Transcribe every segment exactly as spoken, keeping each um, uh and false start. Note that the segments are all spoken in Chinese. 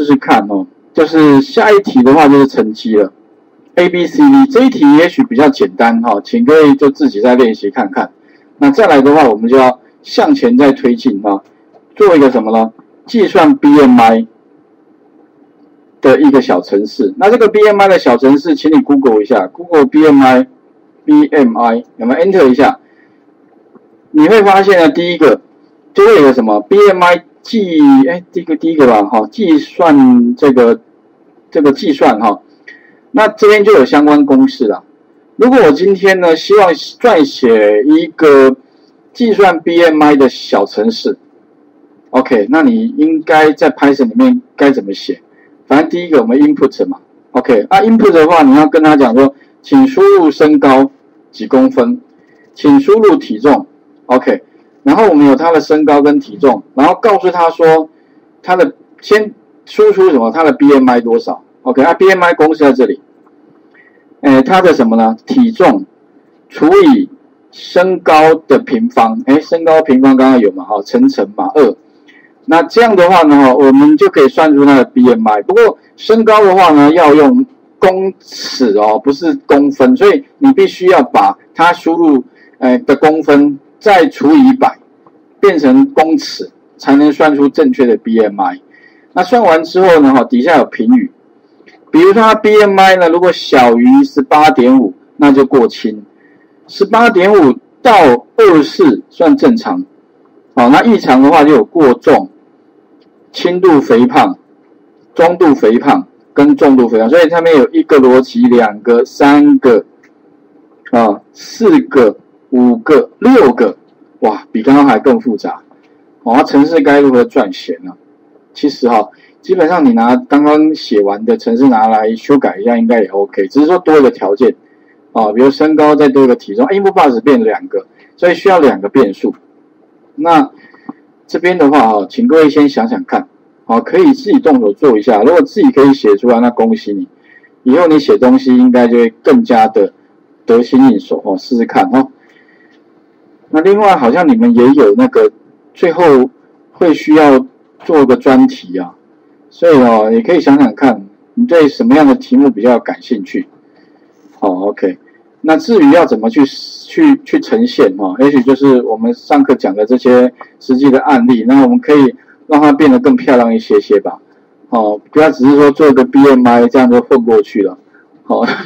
试看哦。就是下一题的话就是成绩了 ，A B C D 这一题也许比较简单哈、哦，请各位就自己再练习看看。那再来的话，我们就要向前再推进哈、哦，做一个什么呢？计算 B M I 的一个小程式。那这个 B M I 的小程式，请你 Google 一下 ，Google B M I，B M I 有没有 Enter 一下？你会发现呢，第一个就会有个什么 B M I 计，哎，第一个第一个吧，哈，计算这个这个计算哈，那这边就有相关公式啦。如果我今天呢，希望撰写一个计算 B M I 的小程式 ，OK， 那你应该在 Python 里面该怎么写？反正第一个我们 input 嘛 ，OK， 啊 input 的话，你要跟他讲说，请输入身高几公分，请输入体重 ，OK， 然后我们有他的身高跟体重，然后告诉他说，他的先输出什么，他的 B M I 多少 ，OK， 啊 B M I 公式在这里。哎，它的什么呢？体重除以身高的平方，哎，身高平方刚刚有嘛？哈，乘乘嘛，二。那这样的话呢，我们就可以算出它的 B M I。不过身高的话呢，要用公尺哦，不是公分，所以你必须要把它输入呃的公分再除以一百，变成公尺，才能算出正确的 B M I。那算完之后呢，哈，底下有评语。比如说它 B M I 呢，如果小于 十八点五， 那就过轻 ,十八点五 到二十四算正常。好，那异常的话就有过重、轻度肥胖、中度肥胖跟重度肥胖。所以它们有一个逻辑、两个、三个、啊四个、五个、六个，哇，比刚刚还更复杂。哦，程式该如何撰写呢？其实哈。基本上你拿刚刚写完的程式拿来修改一下，应该也 OK， 只是说多一个条件啊，比如身高再多一个体重 ，input box 变两个，所以需要两个变数。那这边的话啊，请各位先想想看，好，可以自己动手做一下。如果自己可以写出来，那恭喜你，以后你写东西应该就会更加的得心应手哦，试试看哦。那另外好像你们也有那个最后会需要做个专题啊。所以哦，也可以想想看，你对什么样的题目比较感兴趣。好 ，OK。那至于要怎么去去去呈现哈、哦，也许就是我们上课讲的这些实际的案例，那我们可以让它变得更漂亮一些些吧。哦，不要只是说做一个 B M I 这样就混过去了。好、哦，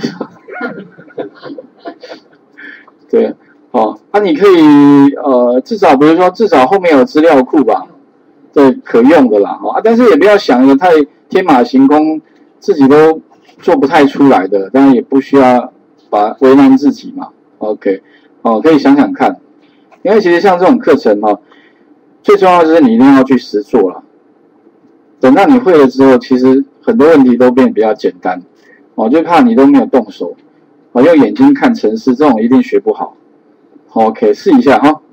对，好、哦，那、啊、你可以呃，至少比如说至少后面有资料库吧。对，可用的啦，啊，但是也不要想的太天马行空，自己都做不太出来的，当然也不需要把为难自己嘛。OK， 哦，可以想想看，因为其实像这种课程哈、哦，最重要就是你一定要去实做了。等到你会了之后，其实很多问题都变得比较简单，哦，就怕你都没有动手，哦，用眼睛看程式，这种一定学不好。OK， 试一下哈。